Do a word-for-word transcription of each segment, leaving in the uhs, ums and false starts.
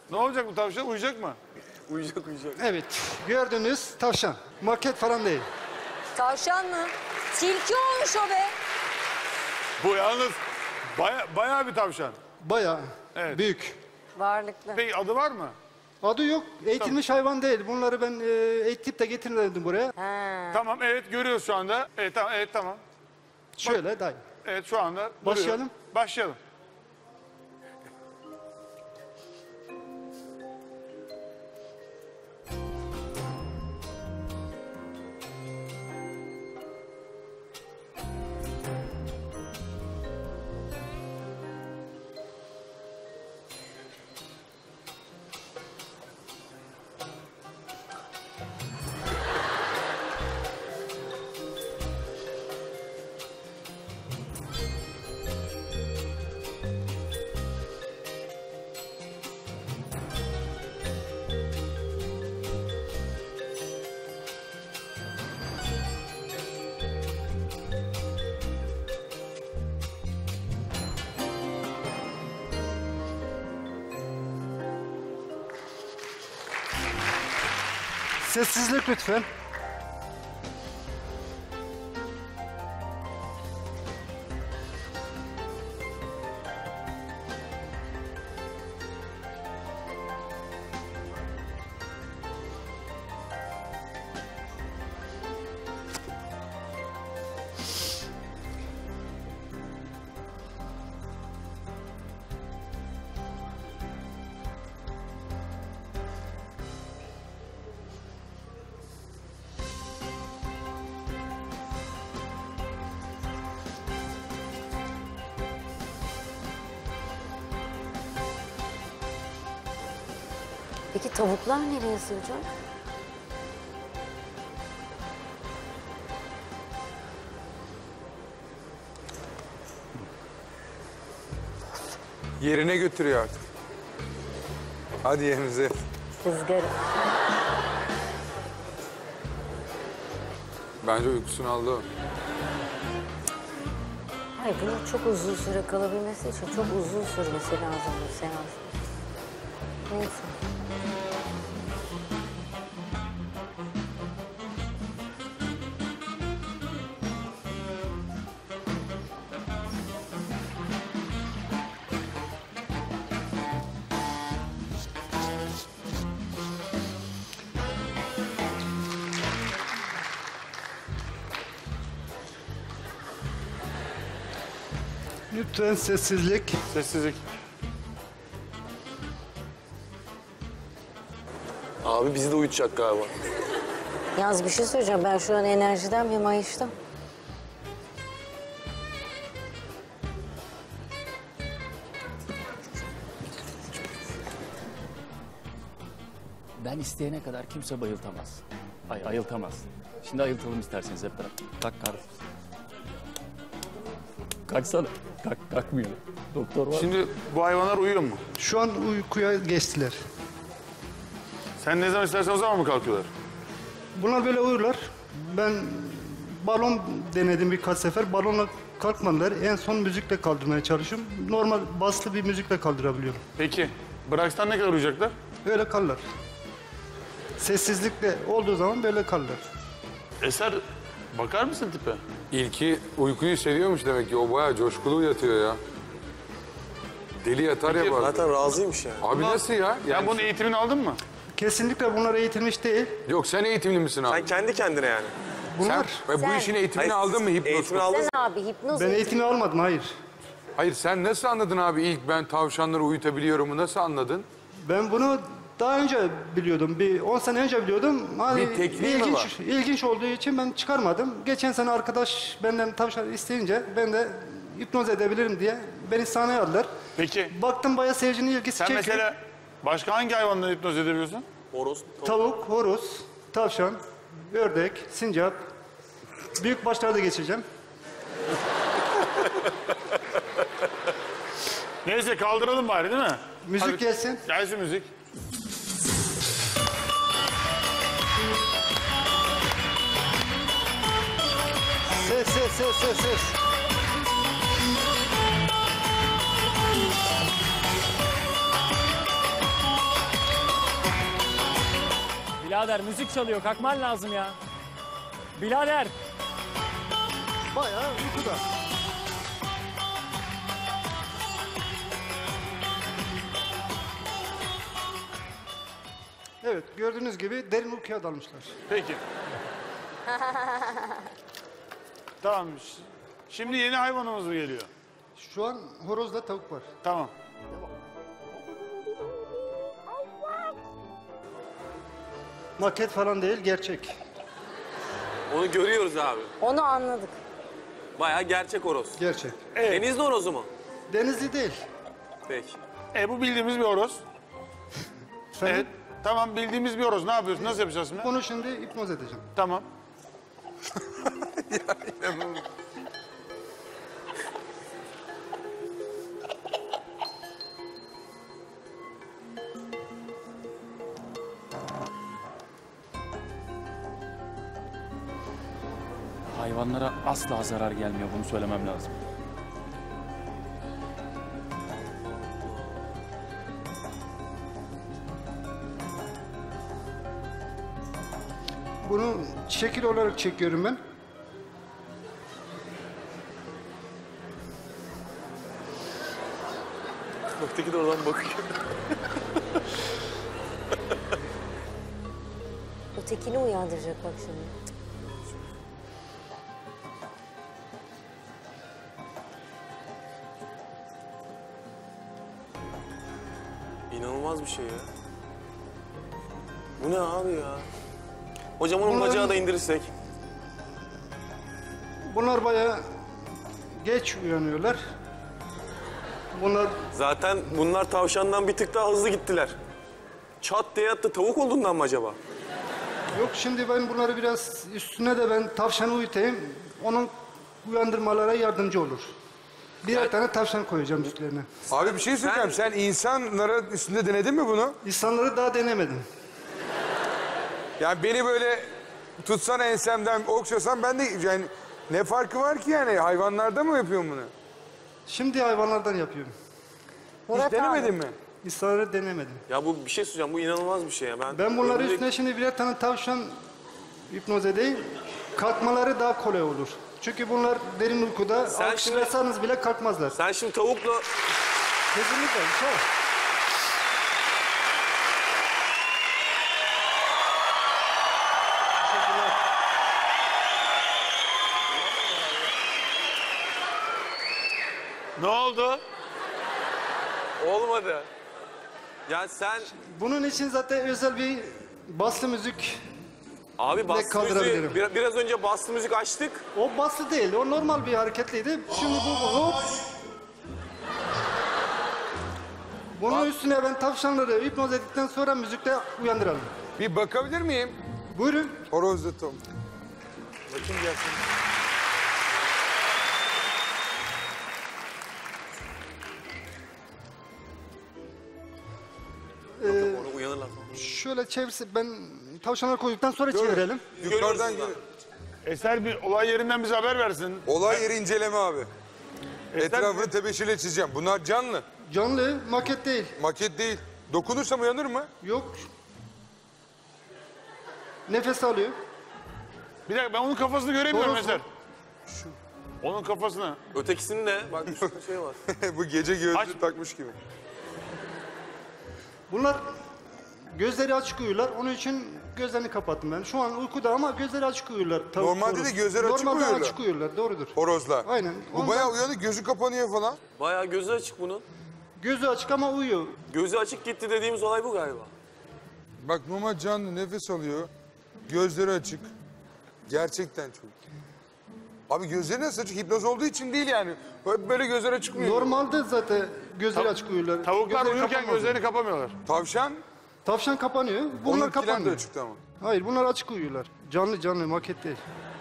Ne olacak bu tavşan? Uyuyacak mı? Uyuyacak uyuyacak. Evet, gördüğünüz tavşan. Maket falan değil. Tavşan mı? Tilki olmuş o be. Bu yalnız baya, bayağı bir tavşan. Bayağı Evet. büyük. Varlıklı. Peki adı var mı? Adı yok, eğitilmiş hayvan değil. Bunları ben e, eğitip de getirirdim buraya. Ha. Tamam, evet görüyoruz şu anda. Evet tamam, evet tamam. Şöyle dayı. Evet şu anda. duruyor. Başlayalım. Başlayalım. Sessizlik lütfen. Peki tavuklar nereye sığacak? Yerine götürüyor artık. Hadi yerinize. Rüzgar. Bence uykusunu aldı o. Hayır, bunun çok uzun süre kalabilmesi için çok uzun sürmesi lazım bu seans. Neyse. Lütfen sessizlik. Sessizlik. Abi bizi de uyutacak galiba. Yalnız bir şey söyleyeceğim. Ben şu an enerjiden bir mayıştım. Ben isteyene kadar kimse bayıltamaz. Ay ayıltamaz. Şimdi ayıltalım isterseniz hep beraber. Kalk kardeşim. Kalksana. Kalk, kalkmıyor. Doktor var. Şimdi bu hayvanlar uyuyor mu? Şu an uykuya geçtiler. Sen ne zaman istersen o zaman mı kalkıyorlar? Bunlar böyle uyurlar. Ben balon denedim birkaç sefer. Balonla kalkmadılar. En son müzikle kaldırmaya çalışıyorum. Normal baslı bir müzikle kaldırabiliyorum. Peki bıraksan ne kadar uyuyacaklar? Öyle kalırlar. Sessizlikle olduğu zaman böyle kalırlar. Eser bakar mısın tipe? İlki uykuyu seviyormuş demek ki. O bayağı coşkulu yatıyor ya. Deli yatar ya bazen. Zaten razıymış yani. Abi nasıl ya? Yani Yani bunun eğitimini aldın mı? Kesinlikle bunlar eğitilmiş değil. Yok sen eğitimli misin abi? Sen kendi kendine yani. Bunlar... Sen, ve bu Sen- işin eğitimini Hayır, aldın mı hipnoz? Eğitimini aldın. Sen abi hipnoz Ben eğitimi- eğitimi almadım, hayır. Hayır sen nasıl anladın abi ilk ben tavşanları uyutabiliyorumu nasıl anladın? Ben bunu daha önce biliyordum. Bir on sene önce biliyordum. Hani Bir tekniği mi ilginç, var? ilginç olduğu için ben çıkarmadım. Geçen sene arkadaş benden tavşan isteyince ben de hipnoz edebilirim diye beni sahneye aldılar. Peki Baktım bayağı seyircinin ilgisi sen çekiyor. mesela başka hangi hayvanları hipnoz edebiliyorsun? Horoz. Tavuk, horoz, tavşan, ördek, sincap. Büyük başları da geçireceğim. Neyse kaldıralım bari değil mi? Müzik Hadi. gelsin. Gelsin müzik. Ses, ses, ses, ses, ses. birader. Müzik çalıyor. Kalkman lazım ya. Birader. Bayağı uykuda. Evet, gördüğünüz gibi derin uykuya dalmışlar. Peki. Tamam. ş- Şimdi yeni hayvanımız mı geliyor? Şu an horozla tavuk var. Tamam. Maket falan değil, gerçek. Onu görüyoruz abi. Onu anladık. Bayağı gerçek horoz. Gerçek. Denizli horozu mu? Denizli değil. Peki. E bu bildiğimiz bir horoz. Efendim, Evet. Tamam bildiğimiz bir horoz. Ne yapıyorsun? Nasıl yapacağız şimdi? Bunu şimdi hipnoz edeceğim. Tamam. Hayvanlara asla zarar gelmiyor. Bunu söylemem lazım. Bunu şekil olarak çekiyorum ben. Öteki de oradan bakıyor. Ötekini uyandıracak bak şimdi. İnanılmaz bir şey ya. Bu ne abi ya? Hocam onun Bunların- bacağı da indirirsek. Bunlar bayağı geç uyanıyorlar. Bunlar Zaten bunlar tavşandan bir tık daha hızlı gittiler. Çat diye yattı. Tavuk olduğundan mı acaba? yok, şimdi ben bunları biraz üstüne de ben tavşanı uyutayım. Onun uyandırmalara yardımcı olur. Birer tane tavşan koyacağım üstlerine. Abi bir şey söyleyeceğim. Sen insanlara üstünde denedin mi bunu? İnsanları daha denemedim. Yani beni böyle tutsan ensemden okşasan ben de yani ne farkı var ki yani? Hayvanlarda mı yapıyorsun bunu? Şimdi hayvanlardan yapıyorum. Hiç Murat denemedin abi. mi? İnsanları denemedim. Ya bu bir şey söyleyeceğim. Bu inanılmaz bir şey ya. Ben, Ben bunları önümde- üstüne şimdi birer tane tavşan hipnoz edeyim. Kalkmaları daha kolay olur. Çünkü bunlar derin uykuda. Sen Alkışlasanız bile kalkmazlar. Sen şimdi tavukla... Kesinlikle. Şey. Teşekkürler. Ne oldu? Olmadı. Ya sen... Bunun için zaten özel bir baslı müzik. Abi bastı kaldırabilirim. müziği... Bir- biraz önce bastı müzik açtık. O baslı değil, o normal bir hareketliydi. Şimdi bu hop. Bunun üstüne ben tavşanları hipnoz ettikten sonra müzikle uyandıralım. Bir bakabilir miyim? Buyurun. Horozlu Tom. Bakayım gelsin. Onu uyanırlar. Şöyle çevirse ben tavşanları koyduktan sonra çevirelim. Yukarıdan Görüyoruz gel. Eser bir olay yerinden bize haber versin. Olay yeri inceleme abi. Eser Etrafını tebeşirle çizeceğim. Bunlar canlı. Canlı, maket değil. Maket değil. Dokunursam uyanır mı? Yok. Nefes alıyor. Bir dakika ben onun kafasını göremiyorum Horoz mu? Eser. Onun kafasını. Ötekisinin de bak bir sürü şey var. Bu gece gözlüğü Aç. takmış gibi. Bunlar gözleri açık uyurlar. Onun için gözlerini kapattım ben. Şu an uykuda ama gözleri açık uyurlar. Tavuk, Normalde de horoz. gözleri açık Normalde uyurlar. açık uyurlar, doğrudur. Horozlar. Aynen. Bu Ondan- bayağı uyanık, gözü kapanıyor falan. Bayağı gözü açık bunun. Gözü açık ama uyuyor. Gözü açık gitti dediğimiz olay bu galiba. Bak normal canlı nefes alıyor. Gözleri açık. Gerçekten çok. Abi gözleri nasıl açık? Hipnoz olduğu için değil yani. Böyle, böyle gözler açık mı? Normalde zaten gözleri açık uyurlar. Tavuklar Gözleri uyurken kapanmaz. gözlerini kapamıyorlar. Tavşan, Tavşan kapanıyor. Bunlar onunkiler de kapanmıyor. açıktı ama. Hayır, bunlar açık uyuyorlar. Canlı canlı, maket değil.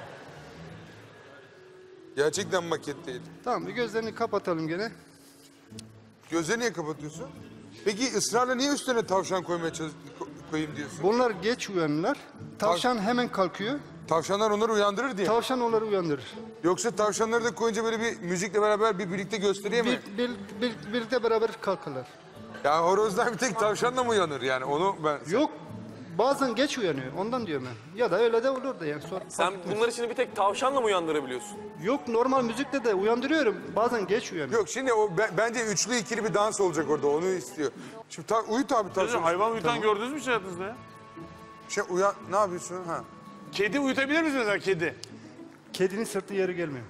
Gerçekten maket değil. Tamam, bir gözlerini kapatalım gene. Gözlerini niye kapatıyorsun? Peki ısrarla niye üstüne tavşan koymaya çalış- ko- koyayım diyorsun? Bunlar geç uyanırlar. Tavşan hemen kalkıyor. Tavşanlar onları uyandırır diye. Tavşan onları uyandırır. Yoksa tavşanları da koyunca böyle bir müzikle beraber bir birlikte gösteriyor mu? Bir, bir, bir, birlikte beraber kalkarlar. Ya horozdan bir tek tavşanla mı uyanır yani onu ben... Yok, Bazen geç uyanıyor. Ondan diyorum ben. Ya da öyle de olur da yani. Sor, Sen bunlar için bir tek tavşanla mı uyandırabiliyorsun? Yok normal müzikle de uyandırıyorum. Bazen geç uyanıyor. Yok şimdi o be- bence üçlü ikili bir dans olacak orada onu istiyor. Şimdi ta, uyut abi tavşan. Hayvan uyutan gördünüz mü hiç hayatınızda ya? Şey uyan ne yapıyorsun ha? Kedi uyutabilir misiniz mesela kedi? Kedinin sırtı yeri gelmiyor.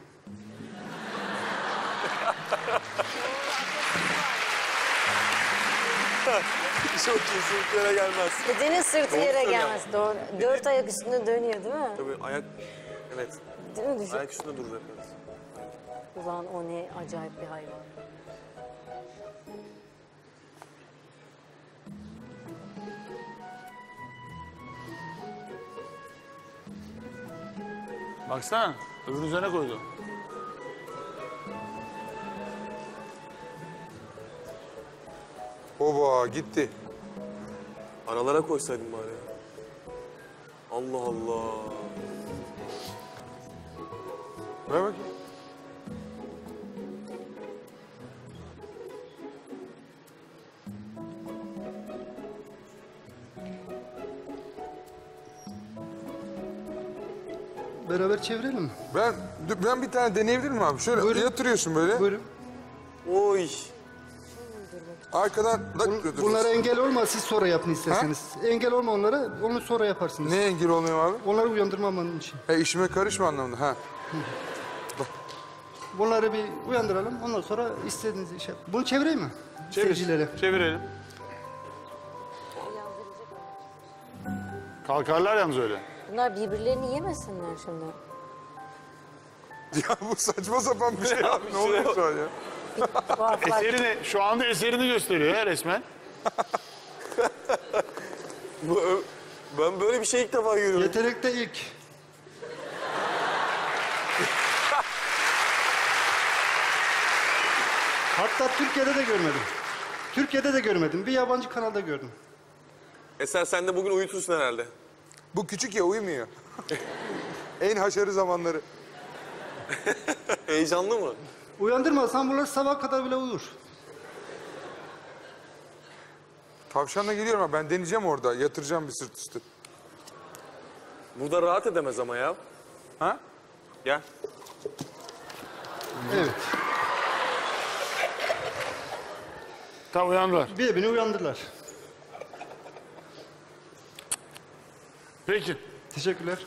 Çok kesinlikle gelmez. Kedinin sırtı Doğru yere söylüyor. gelmez. Doğru. Dört ayak üstünde dönüyor değil mi? Tabii ayak, evet. Değil mi? Düşün. Ayak üstünde durur hepimiz. Ulan o ne acayip bir hayvan. Baksana öbür üzerine koydu. Oba gitti. Aralara koysaydın bari. Allah Allah. Ver bakayım. Beraber çevirelim mi? Ben ben bir tane deneyebilir miyim abi? Şöyle Buyurun. yatırıyorsun böyle. Buyurun. Oy. Arkadan da Bun- Bunlara engel olmaz. Siz sonra yapın isterseniz. Engel olma onlara. Onu sonra yaparsınız. ne engel olmuyor abi? Onları uyandırmamanın için. He işime karışma anlamında ha. Bunları bir uyandıralım. Ondan sonra istediğiniz iş yap. Bunu çevireyim mi? Seyircilere. Çevirelim. Kalkarlar yalnız öyle. Bunlar birbirlerini yemesinler şimdi. Ya bu saçma sapan bir şey abi. Ne oluyor şu an ya? Tuhaf bak. Eserini, şu anda eserini gösteriyor ya resmen. Bu, ö- ben böyle bir şey ilk defa görüyorum. Yetenekte ilk. Hatta Türkiye'de de görmedim. Türkiye'de de görmedim. Bir yabancı kanalda gördüm. Eser sen de bugün uyutursun herhalde. Bu küçük ya uyumuyor. En haşarı zamanları. Heyecanlı mı? Uyandırmasan bunlar sabah kadar bile uyur. Tavşanla geliyorum ama ben deneyeceğim orada. Yatıracağım bir sırt üstü. Burada rahat edemez ama ya. Ha? Gel. Evet. Tamam uyandılar. Birbirini uyandırlar. Peki. Teşekkürler.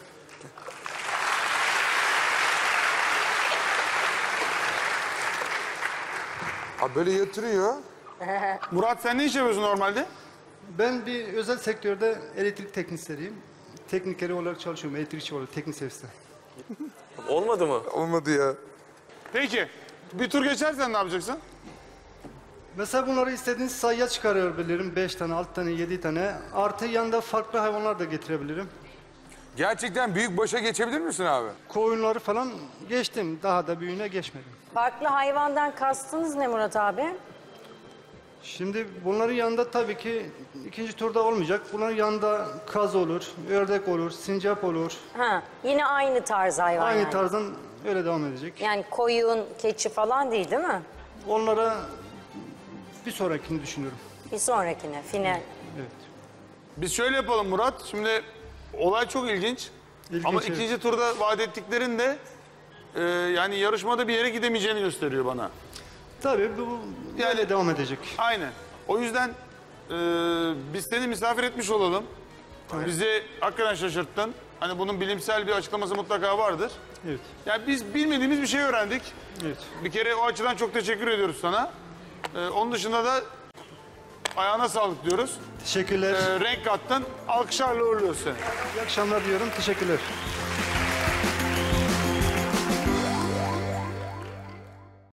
Abi böyle yatırıyor. Murat sen ne iş yapıyorsun normalde? Ben bir özel sektörde elektrik teknisyeniyim. Teknikeri olarak çalışıyorum. Elektrikçi olarak teknik serviste. Olmadı mı? Olmadı ya. Peki. Bir tur geçersen ne yapacaksın? Mesela bunları istediğiniz sayıya çıkarabilirim. Beş tane, altı tane, yedi tane. Artı yanında farklı hayvanlar da getirebilirim. Gerçekten büyük başa geçebilir misin abi? Koyunları falan geçtim. Daha da büyüğüne geçmedim. Farklı hayvandan kastınız ne Murat abi? Şimdi bunların yanında tabii ki ikinci turda olmayacak. Bunların yanında kaz olur, ördek olur, sincap olur. Ha, yine aynı tarz hayvan Aynı yani. tarzdan öyle devam edecek. Yani koyun, keçi falan değil değil mi? Onlara bir sonrakini düşünüyorum. Bir sonrakine, final. Evet. Biz şöyle yapalım Murat. Şimdi olay çok ilginç. İlginç, Ama evet. ikinci turda vaat ettiklerin de e, yani yarışmada bir yere gidemeyeceğini gösteriyor bana. Tabii bu böyle devam edecek. Aynen. O yüzden e, biz seni misafir etmiş olalım. Bizi hakikaten şaşırttın. Hani bunun bilimsel bir açıklaması mutlaka vardır. Evet. Yani biz bilmediğimiz bir şey öğrendik. Evet. Bir kere o açıdan çok teşekkür ediyoruz sana. E, onun dışında da ayağına sağlık diyoruz. Teşekkürler. E, renk kattın. Alkışlarla uğurluyoruz seni. İyi akşamlar diyorum. Teşekkürler.